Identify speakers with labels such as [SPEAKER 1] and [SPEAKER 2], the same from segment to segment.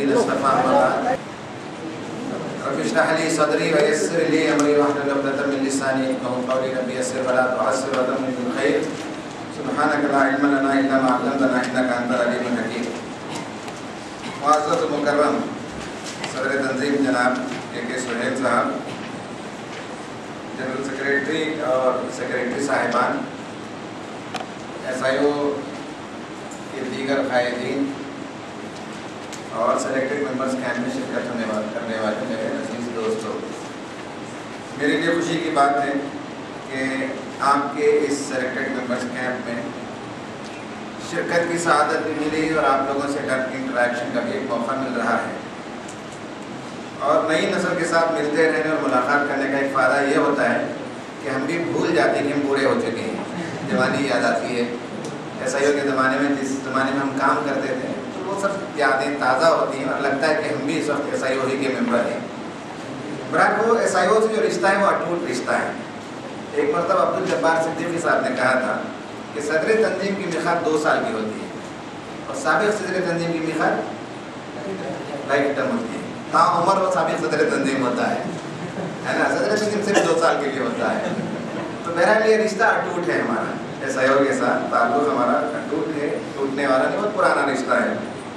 [SPEAKER 1] الذين اصطفى أما رب اشرح لي صدري ويسر لي أمري واحلل عقدة من لساني يفقهوا قولي رب يسر ولا تعسر وتمم بالخير سبحانك لا علم لنا إلا ما علمتنا إنك أنت العليم الحكيم. معزز مکرم صدر تنظیم جناب کے سہیل صاحب، جنرل سیکریٹری اور سیکریٹری صاحبان، SIO کے دیگر قائدین اور سلیکٹڈ ممبرز کیمپ میں شرکت کرنے والے میرے عزیز دوستوں، میرے لیے خوشی کی بات ہے کہ آپ کے اس سلیکٹڈ ممبرز کیمپ میں شرکت کی سعادت بھی ملی اور آپ لوگوں سے ڈائریکٹ انٹریکشن کا بھی ایک موقع مل رہا ہے. اور نئی نسل کے ساتھ ملتے رہنے اور ملاقات کرنے کا ایک فائدہ یہ ہوتا ہے کہ ہم بھی بھول جاتے ہیں کہ ہم بوڑھے ہو چکے ہیں، جوانی یاد آتی ہے. SIO کے زمانے میں جس زمانے میں ہم کام کرتے تھے تو وہ سب یادیں تازہ ہوتی ہیں اور لگتا ہے کہ ہم بھی اس وقت SIO ہی کے ممبر ہیں. برحق وہ SIO سے جو رشتہ ہے وہ اٹوٹ رشتہ ہے. ایک مرتبہ عبدالجبار صدیقی صاحب نے کہا تھا کہ صدر تنظیم کی میعاد 2 سال کی ہوتی ہے اور سابق صدر تنظیم کی میعاد لائف ٹائم ہوتی ہے. عمر وہ سابق صدر تنظیم ہوتا ہے نا، صدر تنظیم صرف 2 سال کے لیے ہوتا ہے. تو بہرحال یہ رشتہ اٹوٹ ہے ہمارا، SIO کے ساتھ تعلق ہمارا اٹوٹ ہے، ٹوٹنے والا نہیں، بہت پرانا رشتہ ہے.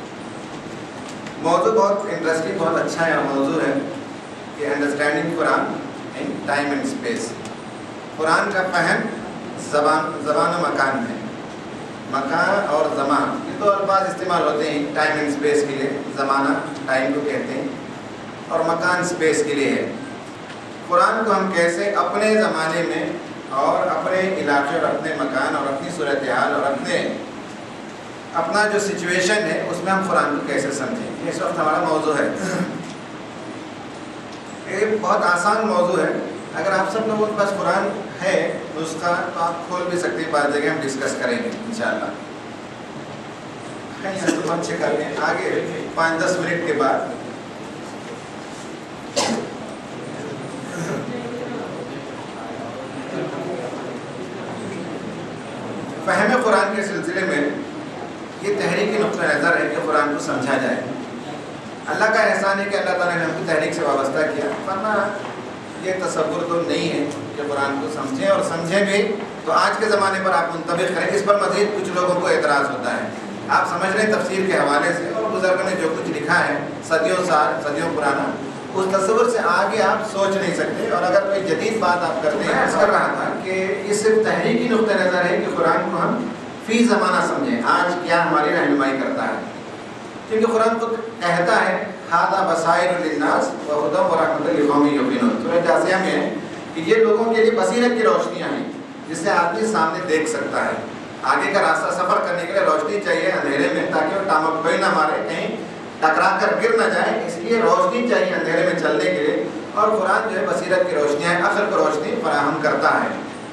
[SPEAKER 1] موضوع بہت انٹرسٹنگ، بہت اچھا ہے موضوع ہے کہ understanding Quran in time and space. Quran کا فہم زبان و مکان میں. مکان اور زمان یہ 2 الفاظ استعمال ہوتے ہیں ٹائم اینڈ اسپیس کے لیے. زمانہ ٹائم کو کہتے ہیں اور مکان اسپیس کے لیے ہے. قرآن کو ہم کیسے اپنے زمانے میں اور اپنے علاقے اور اپنے مکان اور اپنی صورتحال اور اپنا جو سچویشن ہے اس میں ہم قرآن کو کیسے سمجھیں، یہ اس وقت ہمارا موضوع ہے. یہ بہت آسان موضوع ہے. اگر آپ سب لوگوں کے پاس قرآن ہے نسخہ تو آپ کھول بھی سکتے ہیں، بعض جگہ ہم ڈسکس کریں گے انشاءاللہ. اچھے کر لیں آگے 5-10 منٹ کے بعد. فہم قرآن کے سلسلے میں یہ تحریکی نقطہ نظر ہے کہ قرآن کو سمجھا جائے. اللہ کا احسان ہے کہ اللہ تعالیٰ نے ہم کو تحریک سے وابستہ کیا، ورنہ یہ تصور تو نہیں ہے کہ قرآن کو سمجھیں، اور سمجھیں بھی تو آج کے زمانے پر آپ منطبق کریں. اس پر مزید کچھ لوگوں کو اعتراض ہوتا ہے. آپ سمجھ رہے ہیں تفسیر کے حوالے سے اور بزرگوں نے جو کچھ لکھا ہے صدیوں پرانا، اس تصور سے آگے آپ سوچ نہیں سکتے. اور اگر کوئی جدید بات آپ کرتے ہیں، عرض کر رہا تھا کہ یہ صرف تحریکی نقطہ نظر ہے کہ قرآن کو ہم فی زمانہ سمجھیں، آج کیا ہماری رہنمائی کرتا ہے. کیونکہ قرآن کو کہتا ہے ھذا بصائر للناس وہدی ورحمۃ لقوم یوقنون. سورہ جاثیہ میں ہے کہ یہ لوگوں کے لیے بصیرت کی روشنیاں ہیں جس سے آدمی سامنے دیکھ سکتا ہے. آگے کا راستہ سفر کرنے کے لیے روشنی چاہیے اندھیرے میں، تاکہ وہ ٹامک کوئی نہ مارے، کہیں ٹکرا کر گر نہ جائے. اس لیے روشنی چاہیے اندھیرے میں چلنے کے لیے، اور قرآن جو ہے بصیرت کی روشنیاں عقل کو روشنی فراہم کرتا ہے.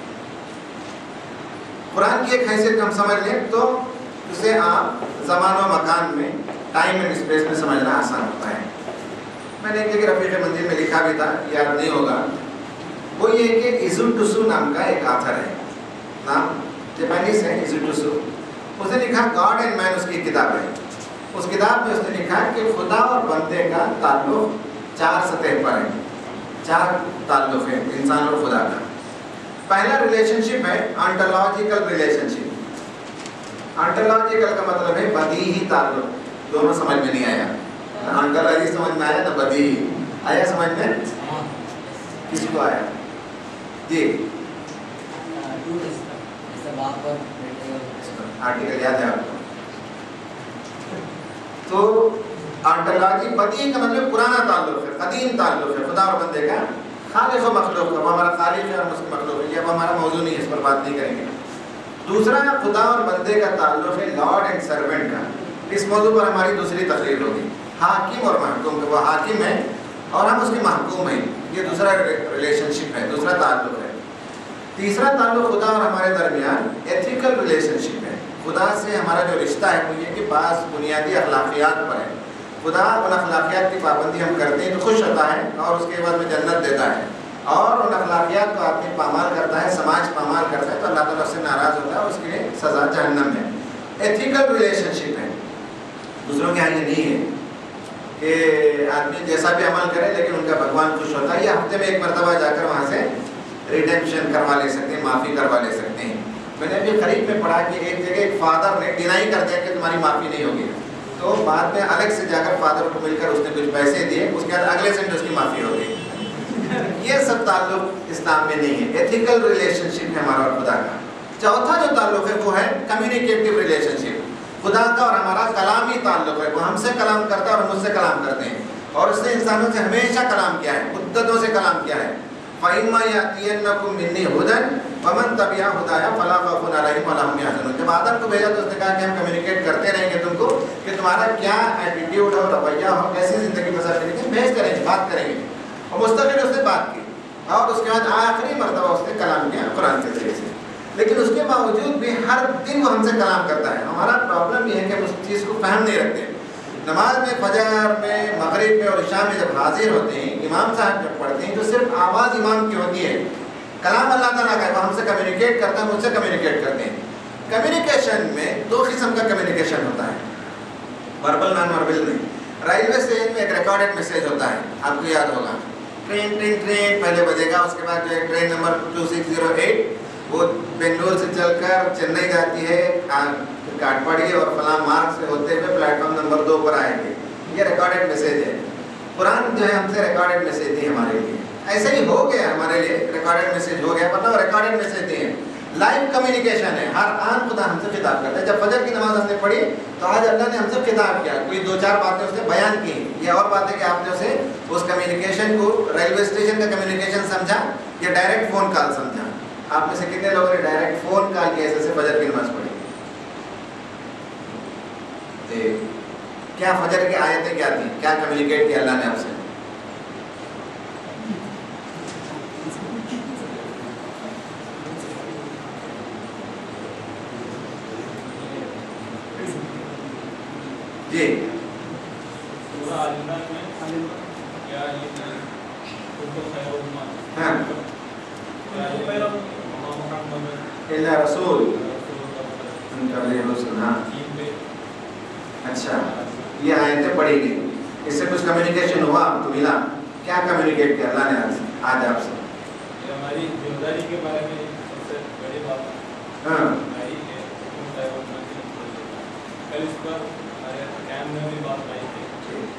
[SPEAKER 1] قرآن کی ایک حیثیت ہم سمجھ لیں تو اسے آپ زمان و مکان میں، ٹائم اینڈ اسپیس میں سمجھنا آسان ہوتا ہے. میں نے ایک جگہ رفیق منزل میں لکھا بھی تھا، یاد نہیں ہوگا، وہ یہ کہ ایزوٹسو نام کا ایک آتھر ہے، نام جاپانیز ہے ایزوٹسو. اس نے لکھا گاڈ اینڈ مین، اس کی کتاب ہے. اس کتاب میں اس نے لکھا کہ خدا اور بندے کا تعلق 4 سطح پر ہے. 4 تعلق ہے انسان اور خدا کا. پہلا ریلیشن شپ ہے آنٹولوجیکل ریلیشن شپ. آنٹولوجیکل کا مطلب ہے بدیہی تعلق. دونوں سمجھ میں نہیں آیا، آنٹولوجی سمجھ میں آیا نہ بدیہی آیا. سمجھ میں کس کو آیا؟ جی آرٹیکل یاد ہے آپ کو؟ تو آنٹولوجی بدیہی کا مطلب پرانا تعلق ہے، قدیم تعلق ہے خدا اور بندے کا، خالق و مخلوق کا. وہ ہمارا خالق ہے اور مخلوق ہے. یہ اب ہمارا موضوع نہیں ہے، اس پر بات نہیں کریں گے. دوسرا خدا اور بندے کا تعلق ہے لارڈ اینڈ سرونٹ کا. اس موضوع پر ہماری دوسری تقریر ہوگی. حاکم اور محکوم کا، وہ حاکم ہے اور ہم اس کے محکوم ہیں. یہ دوسرا ریلیشن شپ ہے، دوسرا تعلق ہے. تیسرا تعلق خدا اور ہمارے درمیان ایتھیکل ریلیشن شپ ہے. خدا سے ہمارا جو رشتہ ہے وہ یہ کہ بعض بنیادی اخلاقیات پر ہے. خدا ان اخلاقیات کی پابندی ہم کرتے ہیں تو خوش ہوتا ہے اور اس کے بعد میں جنت دیتا ہے، اور ان اخلاقیات کو آدمی پامال کرتا ہے، سماج پامال کرتا ہے تو اللہ تعالیٰ اس سے ناراض ہوتا ہے اور اس کے لیے سزا جہنم ہے. ایتھیکل ریلیشن شپ ہے. دوسروں کے یہاں یہ نہیں ہے. کہ آدمی جیسا بھی عمل کرے لیکن ان کا بھگوان خوش ہوتا ہے. یہ ہفتے میں ایک مرتبہ جا کر وہاں سے ریڈیمپشن کروا لے سکتے ہیں, معافی کروا لے سکتے ہیں. میں نے ابھی قریب میں پڑھا کہ ایک جگہ ایک فادر نے ڈینائی کر دیا کہ تمہاری معافی نہیں ہوگی, تو بعد میں الگ سے جا کر فادر کو مل کر اس نے کچھ پیسے دیے, اس کے بعد اگلے سنڈے اس کی معافی ہو گئی. یہ سب تعلق اسلام میں نہیں ہے. ایتھیکل ریلیشن شپ ہے ہمارا اور خدا کا. چوتھا جو تعلق ہے وہ ہے کمیونیکیٹو ریلیشن شپ. خدا کا اور ہمارا کلامی تعلق ہے. وہ ہم سے کلام کرتا ہے اور مجھ سے کلام کرتے ہیں, اور اس نے انسانوں سے ہمیشہ کلام کیا ہے, مدتوں سے کلام کیا ہے. فَإِمَّا يَأْتِيَنَّكُم مِّنِّي هُدًى فَمَن تَبِعَ هُدَايَ فَلَا خَوْفٌ عَلَيْهِمْ وَلَا هُمْ يَحْزَنُونَ. جب آدم کو بھیجا تو اس نے کہا کہ ہم کمیونیکیٹ کرتے رہیں گے تم کو کہ تمہارا کیا ایٹیٹیوڈ ہو, رویہ ہو, کیسی زندگی بسر کریں گے, بحث کریں گے, بات کریں گے. اور مستقل اس نے بات کی, اور اس کے بعد آخری مرتبہ اس نے کلام کیا قرآن کے ذریعے سے. لیکن اس کے باوجود بھی ہر دن وہ ہم سے کلام کرتا ہے. ہمارا پرابلم یہ ہے کہ اس چیز کو فہم نہیں رکھتے. نماز میں, فجر میں, مغرب میں اور عشاء میں جب حاضر ہوتے ہیں, امام صاحب جب پڑھتے ہیں تو صرف آواز امام کی ہوتی ہے, کلام اللہ تعالیٰ کا ہے. وہ ہم سے کمیونیکیٹ کرتا ہے, مجھ سے کمیونیکیٹ کرتے ہیں. کمیونیکیشن میں دو قسم کا کمیونیکیشن ہوتا ہے, وربل نان وربل میں. ریلوے اسٹیشن میں ایک ریکارڈڈ میسیج ہوتا ہے, آپ کو یاد ہوگا, ٹرین ٹرین ٹرین پہلے بجے گا, اس کے بعد جو ہے ٹرین نمبر 2608 وہ بنگلور سے چل کر چنئی جاتی ہے, کاٹپاڑی اور فلاں مارگ سے ہوتے ہوئے پلیٹ فارم نمبر 2 پر آئیں گے. یہ ریکارڈڈ میسیج ہے. قرآن جو ہے ہم سے ریکارڈڈ میسیج دی ہمارے لیے. ایسے ہی ہو گیا ہمارے لیے, ریکارڈڈ میسیج ہو گیا, مطلب ریکارڈڈ میسیج دی ہے. لائیو کمیونیکیشن ہے, ہر آن خدا ہم سے خطاب کرتا ہے. جب فجر کی نماز ہم نے پڑھی تو آج اللہ نے ہم سے خطاب کیا, کوئی 2-4 باتیں اس نے بیان کی. یہ اور بات ہے کہ آپ نے اسے اس کمیونیکیشن کو ریلوے اسٹیشن کا کمیونیکیشن سمجھا یا ڈائریکٹ فون کال سمجھا. آپ میں سے کتنے لوگوں نے ڈائریکٹ فون کال کیا ایسے سے فجر کی نماز پڑھی؟ کیا فجر کی آیتیں کیا تھیں, کیا کمیونیکیٹ کیا اللہ نے آپ سے؟ جی ہاں, اللہ رسول. اچھا, یہ آیتیں پڑھی گئی, اس سے کچھ کمیونیکیشن ہوا آپ کو, ملا؟ کیا کمیونیکیٹ کیا اللہ نے آج آپ سے؟
[SPEAKER 2] ہماری ذمہ کے بارے میں سب سے بڑی بات
[SPEAKER 1] ہاں
[SPEAKER 2] کل اس پر کیمپ میں بھی بات آئی تھی.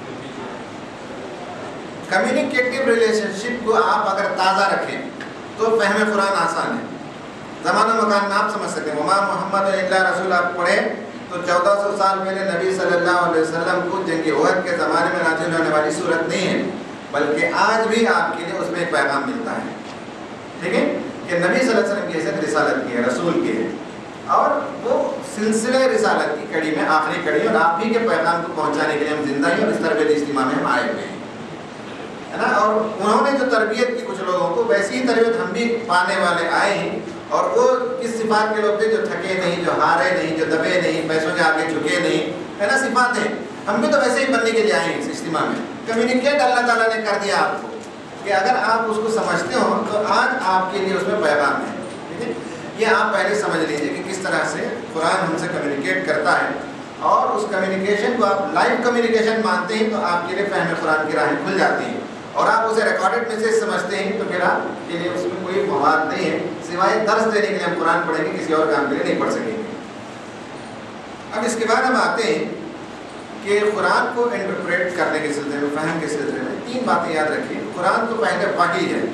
[SPEAKER 1] کمیونیکیٹو ریلیشن شپ کو آپ اگر تازہ رکھیں تو فہم قرآن آسان ہے. زمانہ مکان میں آپ سمجھ سکتے ہیں. وما محمد الا رسول آپ پڑھیں تو 1400 سال پہلے نبی صلی اللہ علیہ وسلم کو جنگ احد کے زمانے میں نازل ہونے والی صورت نہیں ہے, بلکہ آج بھی آپ کے لیے اس میں ایک پیغام ملتا ہے. ٹھیک ہے, کہ نبی صلی اللہ علیہ وسلم کی حیثیت رسالت کی ہے, رسول کی ہے, اور وہ سلسلے رسالت کی کڑی میں آخری کڑی, اور آپ ہی کے پیغام کو پہنچانے کے لیے ہم زندہ ہیں اور اس تربیت اجتماع میں ہم آئے ہوئے ہیں, ہے نا. اور انہوں نے جو تربیت کی کچھ لوگوں کو, ویسی ہی تربیت ہم بھی پانے والے آئے ہیں. اور وہ کس صفات کے لوگ تھے؟ جو تھکے نہیں, جو ہارے نہیں, جو دبے نہیں, پیسوں کے آگے جھکے نہیں, ہے نا, صفات ہیں. ہم بھی تو ویسے ہی بننے کے لیے آئے ہیں اس اجتماع میں. کمیونیکیٹ اللہ تعالیٰ نے کر دیا آپ کو کہ اگر آپ اس کو سمجھتے ہو تو آج آپ کے لیے اس میں پیغام ہے. ٹھیک ہے, یہ آپ پہلے سمجھ لیجیے کہ کس طرح سے قرآن ہم سے کمیونیکیٹ کرتا ہے, اور اس کمیونیکیشن کو آپ لائیو کمیونیکیشن مانتے ہیں تو آپ کے لیے فہم قرآن کی راہیں کھل جاتی ہیں. اور آپ اسے ریکارڈڈ میسیج سمجھتے ہیں تو پھر آپ کے لیے اس میں کوئی مواد نہیں ہے, سوائے درس دینے کے لیے ہم قرآن پڑھیں گے, کسی اور کام کے لیے نہیں پڑھ سکیں گے. اب اس کے بعد ہم آتے ہیں کہ قرآن کو انٹرپریٹ کرنے کے سلسلے میں, فہم کے سلسلے میں 3 باتیں یاد رکھیے. قرآن تو پہلے وحی ہے,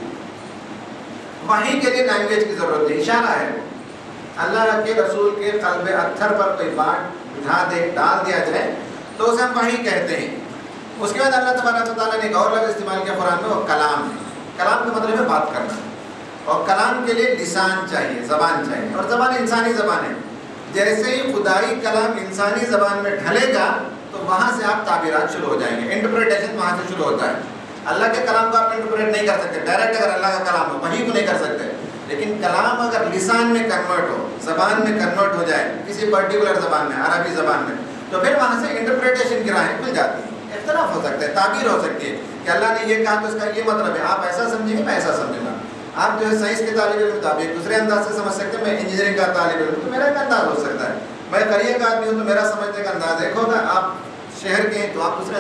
[SPEAKER 1] وحی کے لیے لینگویج کی ضرورت ہے, اشارہ ہے. اللہ کے رسول کے قلب اتھر پر کوئی بات ڈال دیا جائے تو اسے ہم وحی کہتے ہیں. اس کے بعد اللہ تبارک و تعالیٰ نے ایک اور لفظ استعمال کیا قرآن میں, وہ کلام ہے. کلام کا مطلب ہے بات کرنا, اور کلام کے لیے لسان چاہیے, زبان چاہیے, اور زبان انسانی زبان ہے. جیسے ہی خدائی کلام انسانی زبان میں ڈھلے گا تو وہاں سے آپ تعبیرات شروع ہو جائیں گے, انٹرپریٹیشن وہاں سے شروع ہوتا ہے. اللہ کے کلام کو آپ انٹرپریٹ نہیں کر سکتے ڈائریکٹ, اگر اللہ کا کلام ہو وحی کو نہیں کر سکتے. لیکن کلام اگر لسان میں کنورٹ ہو, زبان میں کنورٹ ہو جائے, کسی پرٹیکولر زبان میں, عربی زبان میں, تو پھر وہاں سے انٹرپریٹیشن کی راہیں کھل جاتی ہیں. اختلاف ہو سکتا ہے, تعبیر ہو سکتی ہے کہ اللہ نے یہ کہا تو اس کا یہ مطلب ہے, آپ ایسا سمجھیں گے, میں ایسا سمجھوں گا. آپ جو ہے سائنس کے طالب علم تو آپ ایک دوسرے انداز سے سمجھ سکتے ہیں, میں انجینئرنگ کا طالب علم تو میرا ایک انداز ہو سکتا ہے, میں قریے کا آدمی ہوں تو میرا سمجھنے کا انداز ایک ہوگا, آپ شہر کے ہیں تو آپ دوسرے